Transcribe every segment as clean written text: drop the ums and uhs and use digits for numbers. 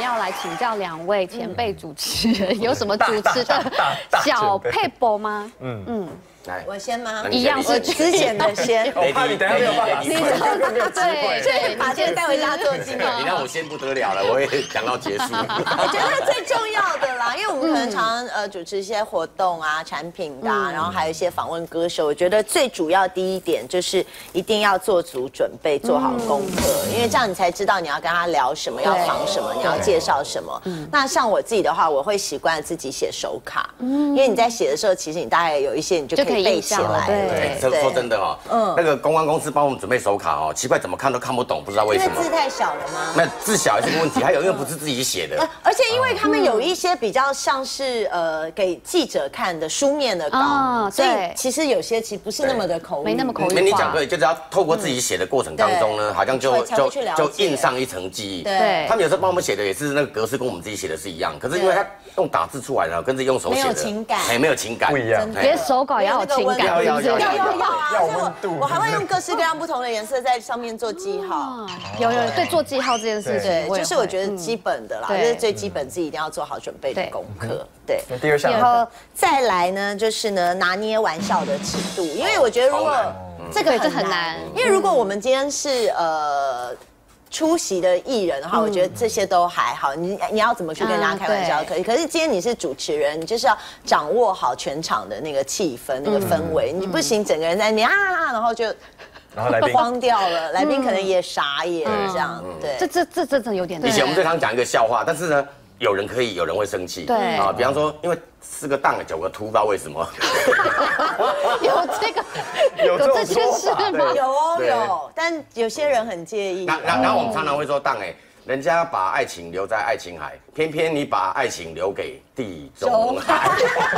要来请教2位前辈主持人，有什么主持的小撇步吗？ 我先吗？ 一样是之前的先。 我怕你等下没有办法， 对， 把这个带回家做纪念。 你让我先不得了了，我也讲到结束。 我觉得最重要的啦，因为我们可能常主持一些活动啊、产品的，然后还有一些访问歌手。我觉得最主要第一点就是一定要做足准备，做好功课，因为这样你才知道你要跟他聊什么，要访什么，你要介绍什么。那像我自己的话，我会习惯自己写手卡，因为你在写的时候，其实你大概有一些你就可以背起来。 对，说真的哦，那个公关公司帮我们准备手卡哦，奇怪怎么看都看不懂，不知道为什么。 因为字太小了吗？ 那字小也是个问题，还有因为不是自己写的， 而且因为他们有一些比较像是给记者看的书面的稿，所以其实有些其实不是那么的口语， 没那么口语化。 你讲对，就是要透过自己写的过程当中呢，好像就印上一层记忆。 对， 他们有时候帮我们写的也是那个格式跟我们自己写的是一样，可是因为他用打字出来的，跟自己用手写的没有情感， 没有情感， 不一样。 连手稿也要有情感， 要要温度。 我还会用各式各样不同的颜色在上面做记号。 有对做记号这件事情， 对，就是我觉得基本的啦，就是最基本自己一定要做好准备的功课。对， 第二项， 然后再来呢，就是呢拿捏玩笑的尺度，因为我觉得如果这个很难，因为如果我们今天是出席的艺人的话，我觉得这些都还好。你要怎么去跟人家开玩笑可以，可是今天你是主持人，你就是要掌握好全场的那个气氛、那个氛围，你不行整个人在那边然后就。 然后来宾慌掉了，来宾可能也傻眼这样，对， 这真的有点。 以前我们最常讲一个笑话，但是呢，有人可以，有人会生气。 对啊，比方说，因为4个档9个秃，不知道为什么。 有这件事吗？ 有，但有些人很介意。 然后我们常常会说，档人家把爱情留在爱琴海，偏偏你把爱情留给地中海。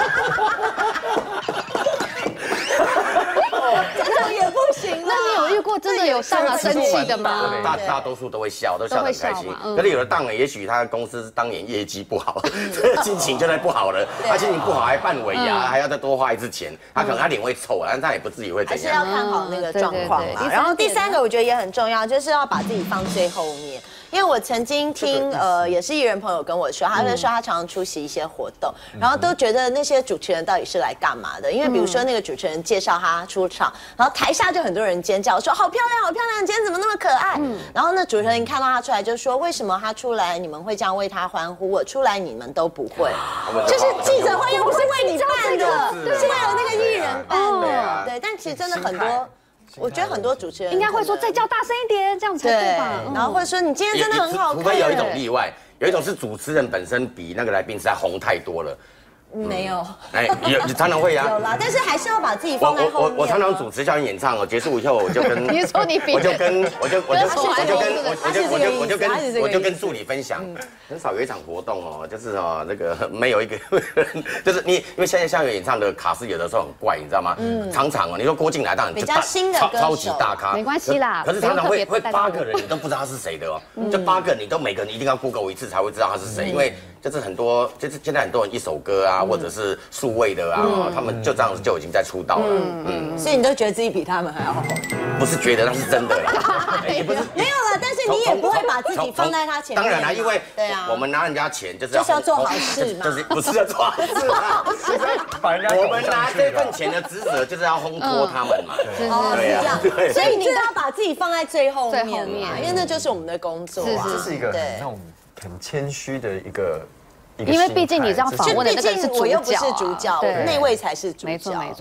这种也不行。 那你有遇过真的有档生气的吗？ 大多数都会笑，都笑得很开心。可是有的档也许他公司当年业绩不好，心情就在不好了。他心情不好还办尾牙，还要再多花一次钱，他可能他脸会臭，但他也不至于会怎样。 还是要看好那个状况嘛。然后第3个我觉得也很重要，就是要把自己放最后面。因为我曾经听也是艺人朋友跟我说，他就说他常常出席一些活动，然后都觉得那些主持人到底是来干嘛的？因为比如说那个主持人介绍他出场，然后台下就很多人尖叫说好漂亮好漂亮，今天怎么那么可爱？然后那主持人看到他出来就说为什么他出来你们会这样为他欢呼，我出来你们都不会，就是记者会又不是为你办的，是为了那个艺人办的，对，但其实真的很多。我觉得很多主持人应该会说再叫大声一点，这样才对吧？ 然后会说你今天真的很好看。 除非有一种例外，有一种是主持人本身比那个来宾实在红太多了。 没有， 有常常会啊， 有啦，但是还是要把自己放在后面。 我常常主持校园演唱哦，结束以后我就跟你说你比， 我就跟助理分享，很少有一场活动哦，就是那个没有一个人，就是因为现在校园演唱的卡司有的时候很怪，你知道吗？常常你说郭靖来当然比较新的歌手， 超级大咖， 没关系啦。 可是常常会8个人你都不知道他是谁的哦，这8个你都每个人一定要 Google 一次才会知道他是谁，因为就是很多就是现在很多人一首歌啊。或者是数位的啊，他们就这样子就已经在出道了， 所以你都觉得自己比他们还要红？ 不是觉得，那是真的啦， 也不是没有了，但是你也不会把自己放在他前面。 当然啦，因为我们拿人家钱就是要做好事嘛， 就是不是要做好事啊？我们拿这份钱的职责就是要烘托他们嘛， 对啊，所以你都要把自己放在最后面嘛，因为那就是我们的工作啊， 这是一个那种很谦虚的一个。 因为毕竟你这样访问的那个是主角， 我又不是主角，那位才是主角。 没错没错。